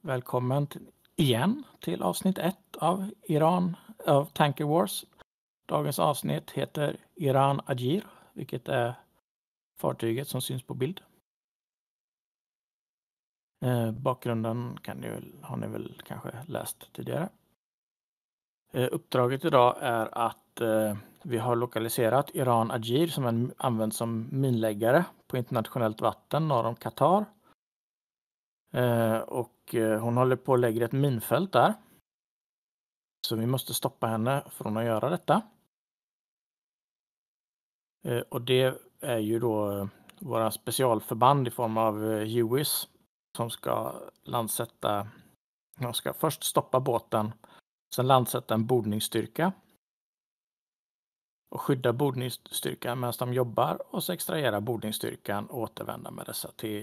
Välkommen igen till avsnitt 1 av Tanker Wars. Dagens avsnitt heter Iran Agir, vilket är fartyget som syns på bild. Bakgrunden har ni väl kanske läst tidigare. Uppdraget idag är att vi har lokaliserat Iran Agir som används som minläggare på internationellt vatten norr om Qatar. Och hon håller på att lägga ett minfält där. Så vi måste stoppa henne från att göra detta. Och det är ju då våra specialförband i form av UIS som ska landsätta. De ska först stoppa båten, sen landsätta en bordningsstyrka och skydda bordningsstyrkan medan de jobbar och så extrahera bordningsstyrkan och återvända med dessa till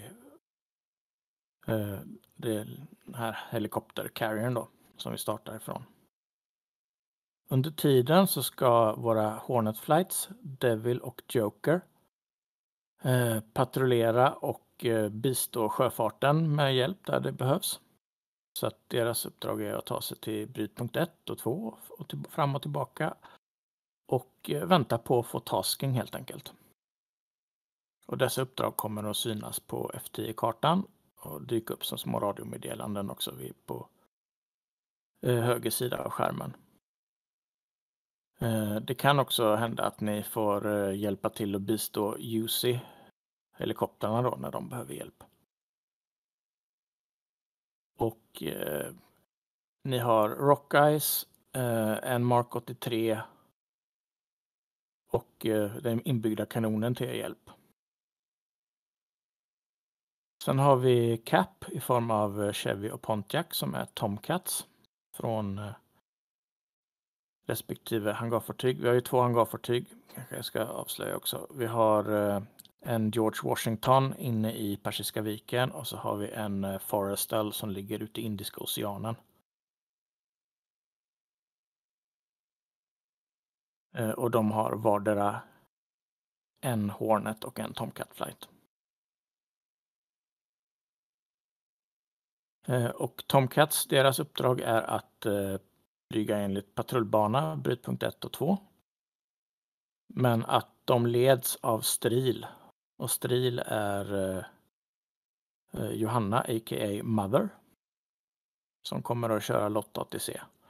den här helikoptercarriern då som vi startar ifrån. Under tiden så ska våra Hornet Flights, Devil och Joker patrullera och bistå sjöfarten med hjälp där det behövs. Så att deras uppdrag är att ta sig till brytpunkt 1 och 2 och fram och tillbaka och vänta på att få tasking helt enkelt. Och dessa uppdrag kommer att synas på F10-kartan och dyka upp som små radiomeddelanden också på höger sida av skärmen. Det kan också hända att ni får hjälpa till att bistå UC-helikoptrarna då när de behöver hjälp. Och ni har Rockeyes, en Mark 83 och den inbyggda kanonen till er hjälp. Sen har vi Cap i form av Chevy och Pontiac som är Tomcats från respektive hangarfartyg. Vi har ju 2 hangarfartyg, kanske jag ska avslöja också. Vi har en George Washington inne i Persiska viken och så har vi en Forrestal som ligger ute i Indiska oceanen. Och de har vardera en Hornet och en Tomcat Flight. Och Tomcats, deras uppdrag är att flyga enligt patrullbana, brytpunkt 1 och 2. Men att de leds av Stril. Och Stril är Johanna, a.k.a. Mother. Som kommer att köra Lotta ATC.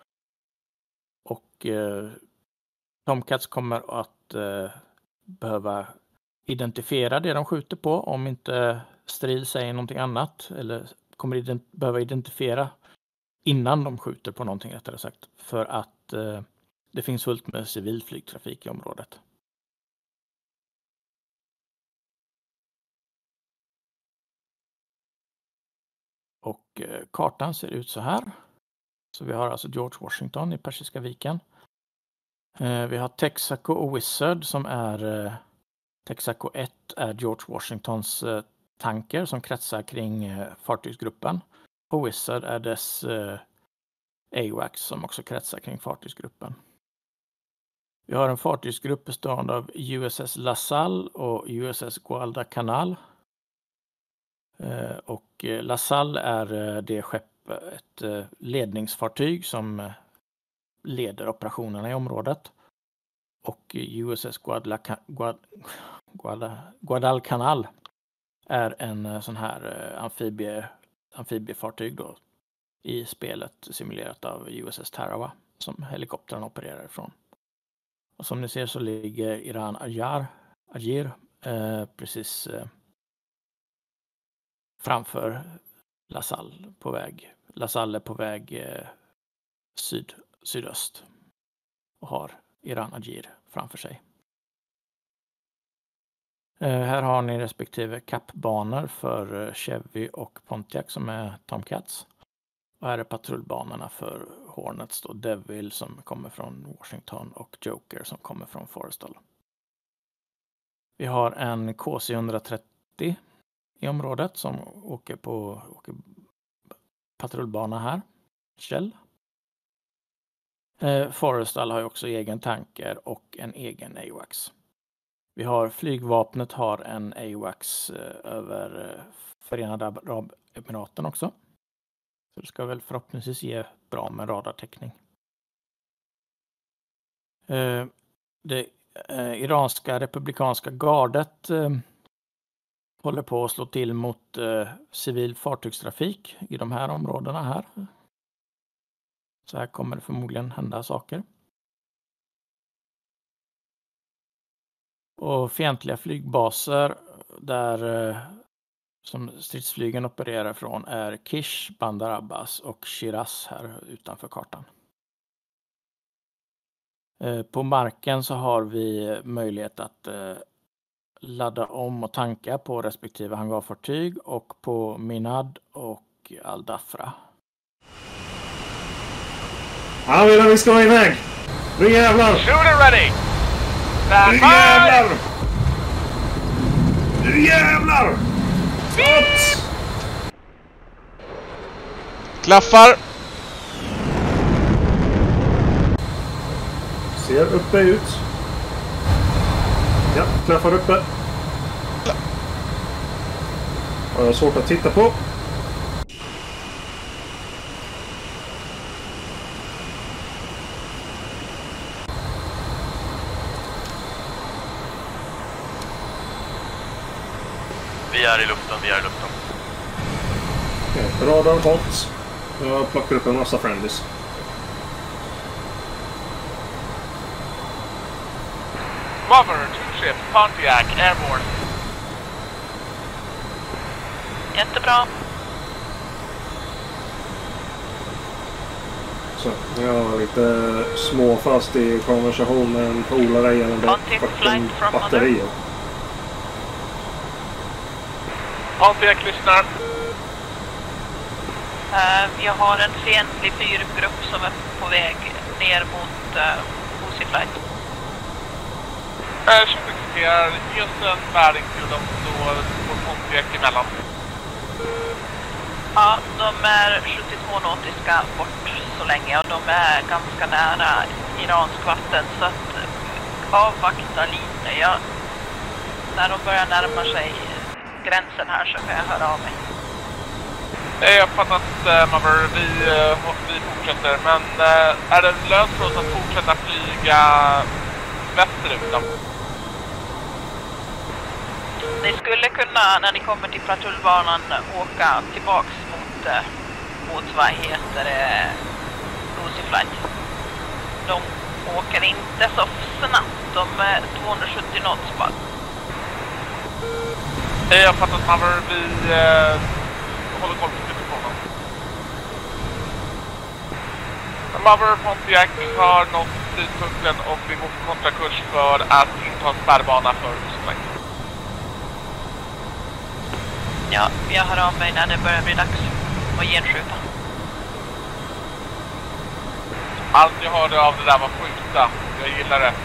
Och Tomcats kommer att behöva identifiera det de skjuter på om inte Stril säger någonting annat. Eller kommer behöva identifiera innan de skjuter på någonting rättare sagt. För att det finns fullt med civil flygtrafik i området. Och kartan ser ut så här. Så vi har alltså George Washington i Persiska viken. Vi har Texaco och Wizard som är Texaco 1 är George Washingtons tanker som kretsar kring fartygsgruppen. Och Wizard är dess AWACS som också kretsar kring fartygsgruppen. Vi har en fartygsgrupp bestående av USS LaSalle och USS Guadalcanal. Och LaSalle är ett ledningsfartyg som leder operationerna i området. Och USS Guadalcanal är en sån här amfibiefartyg då i spelet simulerat av USS Tarawa som helikoptrarna opererar ifrån. Och som ni ser så ligger Iran Agir precis framför LaSalle på väg. LaSalle är på väg sydöst och har Iran Agir framför sig. Här har ni respektive kappbanor för Chevy och Pontiac som är Tomcats. Och här är patrullbanorna för Hornets då, Devil som kommer från Washington och Joker som kommer från Forrestal. Vi har en KC-130 i området som åker patrullbana här. Shell. Forrestal har ju också egen tanker och en egen AWACS. Vi har flygvapnet har en AWACS över Förenade Arabemiraten också. Så det ska väl förhoppningsvis ge bra med radartäckning. Det iranska republikanska gardet håller på att slå till mot civil fartygstrafik i de här områdena här. Så här kommer det förmodligen hända saker. Och fientliga flygbaser där som stridsflygen opererar från är Kish, Bandar Abbas och Shiraz här utanför kartan. På marken så har vi möjlighet att ladda om och tanka på respektive hangarfartyg och på Minad och Al-Dafra. Ja, vi ska iväg! Nu jävlar! Shooter ready! Nu jävlar! Nu jävlar! Skott! Klaffar! Ser uppe ut. Ja, klaffar uppe. Har jag svårt att titta på. Vi är i luften. Okej, radar hot. Jag plockar upp en massa friendlies. Mother, two-ship, Pontiac, airborne. Jättebra. Så, jag var lite småfast i konversation med en polare gällande fucking batterier. Pontiac lyssnar. Jag har en fientlig fyrgrupp som är på väg ner mot Pussy Flight. 20 kriterier, just en bäring till dem så får Pontiac emellan. Ja, de är 72 nautiska bort så länge och de är ganska nära iransk vatten så att avvakta lite. När de börjar närma sig gränsen här så kan jag höra av mig. Jag fattar att Mother, vi fortsätter, men är det lönt för oss att fortsätta flyga västerut då? Ni skulle kunna, när ni kommer till patrullbanan, åka tillbaks mot vad heter det, Pussy Flight. De åker inte så snabbt, de är 270 knots bara. Jag fattar att Mother, vi håller koll på situationen. Mother, Pontiac har nått tidpunkten och vi går på kontrakurs för att inta en spärrbana för Pussy. Ja, jag hör av mig när det börjar bli dags att genskjuta. Allt jag hörde av det där var skjuta. Jag gillar det.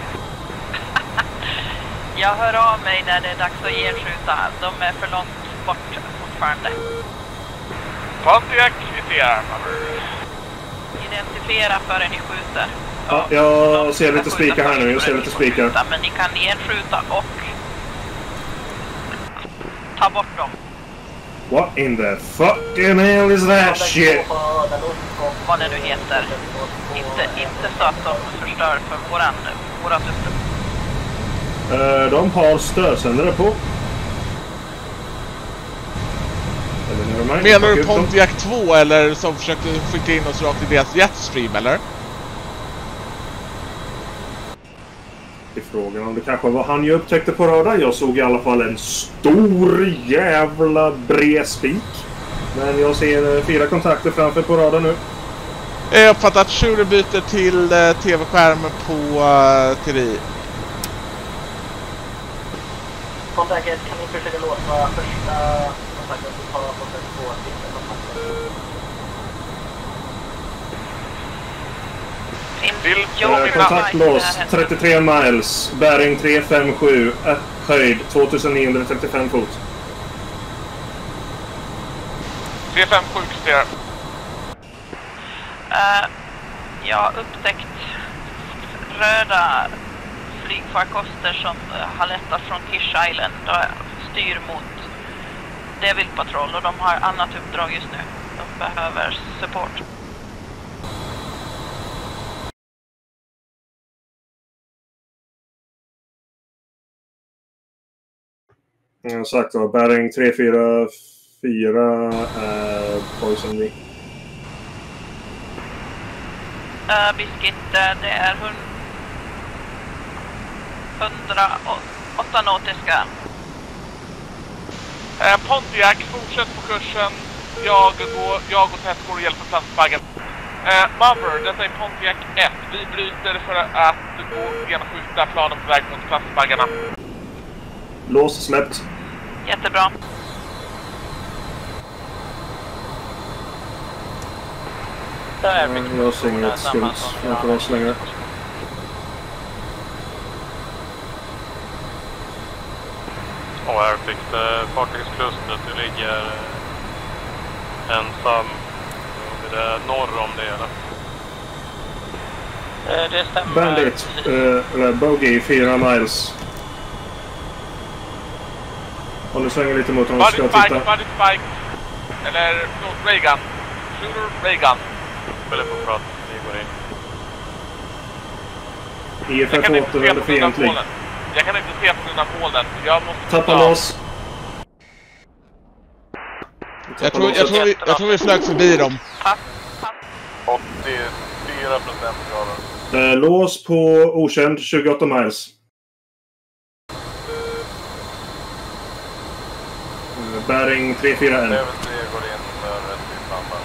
Jag hör av mig när det är dags att genskjuta. De är för långt bort fortfarande. Pontiac, vi ser. Identifiera före ni skjuter. Ja, jag ser lite spikar här nu. Jag ser lite spikar. Men ni kan genskjuta och ta bort dem. What in the fucking hell is that shit? Vad det nu heter. Inte så att de förstör för våra syften. De har stödsändare på. Menar du Pontiac 2 eller som försökte skicka in oss rakt i deras jetstream eller? I frågan om det kanske var han jag upptäckte på radar. Jag såg i alla fall en stor jävla bred spik. Men jag ser 4 kontakter framför på radar nu. Jag uppfattar att Shooter byter till tv-skärmen på TDI. Kontaktet, kan ni försöka låsa första kontakten så tar kontakt 2 till kontakt lås 33 miles, bäring 357, höjd 2935 fot. 357 justerar. Jag har upptäckt röda flygfarkoster som har lättat från Kish Island och styr mot Devil Patrol och de har annat uppdrag just nu. De behöver support. Jag sagt var Bering 344 Poison V. Biscuit, det är 108 nautiska. Pontiac, fortsätt på kursen. Jag och Ted går och hjälper plastbaggen. Mother, detta är Pontiac 1. Vi bryter för att gå genskjuta planen på väg mot plastbaggarna. Lås släppt. Jättebra. Jag ser inget skumt framför oss längre. Och här fick det fartygsklustret. Det ligger ensam. Det är norr om det eller? Det stämmer. Bandit, eller Bogey 4 miles. Om du svänger lite mot honom ska jag titta. Buddy Spike. Eller Reagan. Shooter Reagan. Eller på prat, vi går in. IFF återvänder fientlig. Jag kan inte se på grund av molnen. Jag måste Tappa loss. Jag tror vi flög förbi dem. 84% grader. Lås på okänd 28 miles. Bäring 341. Level 3 går in för rätt i samband.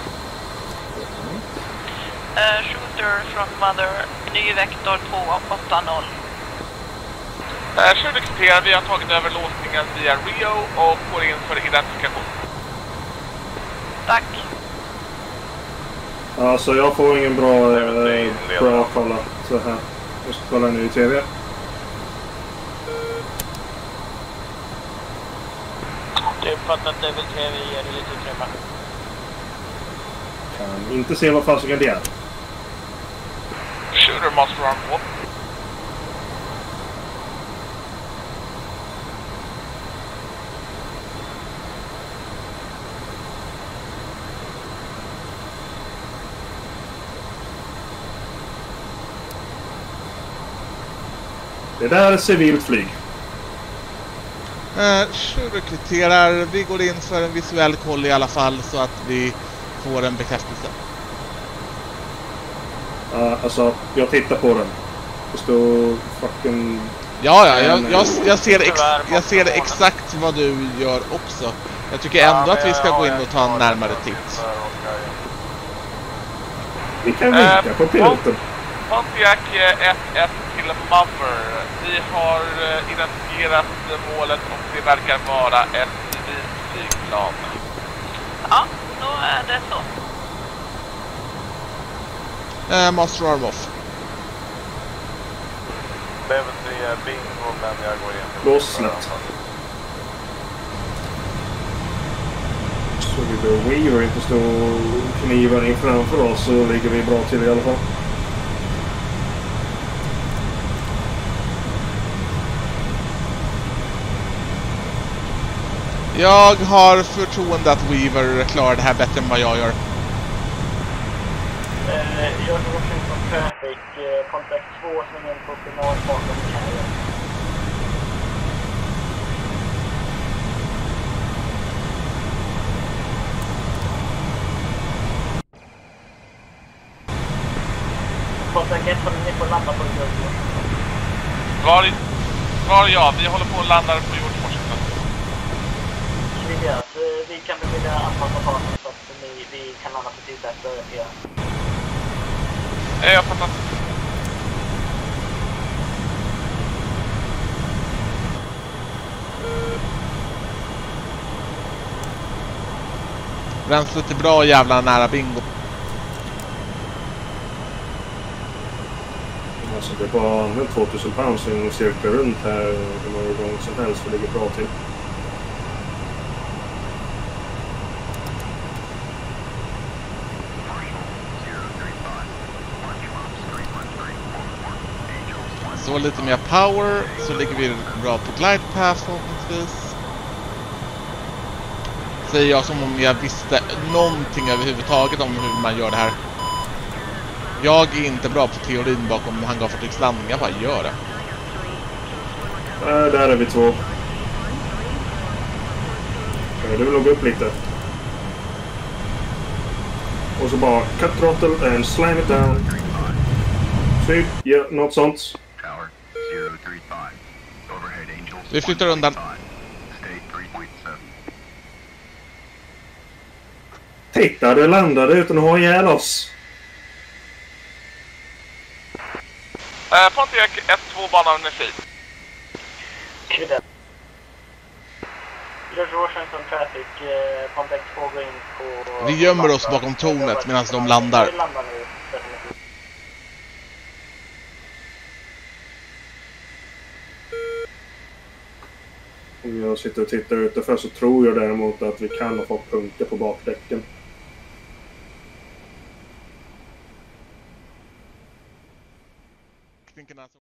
Shooter from Mother, ny vektor 280. Shooter accepterar, vi har tagit över låsningen via Rio och går in för identifikation. Tack. Alltså jag får ingen bra kolla så här. Jag ska kolla nu i TV. Det är uppfattat att Level 3 vi ger det lite utrymme. Kan inte se vad fasiken det är. Shooter master arm 2. Det där är civilt flyg. Shooter kvitterar. Vi går in för en visuell koll i alla fall så att vi får en bekräftelse. Alltså, jag tittar på den. Det står fucking... Ja, jag ser exakt vad du gör också. Jag tycker ändå att vi ska gå in och ta en närmare titt. Vi kan vinka på piloten. Pontiac 1-1 till Mother. Vi har identifierat målet och det verkar vara ett civilt flygplan. Ja, då är det så. Master Arm off. Level 3 bingo, men jag går in. Lås snabbt. Så vi då Weaver inte stå och knivar in framför oss så ligger vi bra till i alla fall. Jag har förtroende att Weaver klarar det här bättre än vad jag gör. Jag går Washington Traffic, kontakt 2 som är på final bakom Carrier. Kontakt 1 håller ni på att landa på George Washington. Var ja, vi håller på att landa på George Washington. Vi kan bevilja anpassa farten så att vi kan landa precis efter er. Jag fattar. Bränslet är bra jävla nära bingo. Alltså det är bara använt 2000 pounds och cirklar runt här hur många gånger som helst för det ligger bra till. Så lite mer power, så ligger vi bra på glide path förhoppningsvis. säger jag som om jag visste någonting överhuvudtaget om hur man gör det här. Jag är inte bra på teorin bakom hangarfartygslandning, jag bara gör det. Där är vi två. Du vill logga upp lite. Och så bara cut throttle and slam it down. Snyggt, ja, något sånt. Vi flyttar undan. Titta, det landade utan att ha ihjäl oss. Pontiac 1-2 banan energi. George Washington Traffic, Pontiac 2 går in på... Vi gömmer oss bakom tornet medan de landar. Om jag sitter och tittar utanför så tror jag däremot att vi kan ha fått punkter på bakdäcken.